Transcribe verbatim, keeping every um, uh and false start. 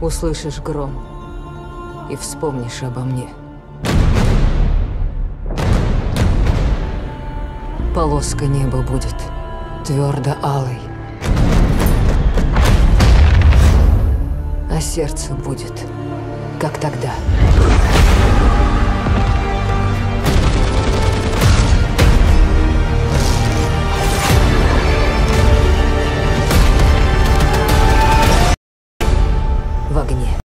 услышишь гром и вспомнишь обо мне. Полоска неба будет твердо алой, а сердце будет, как тогда. В огне.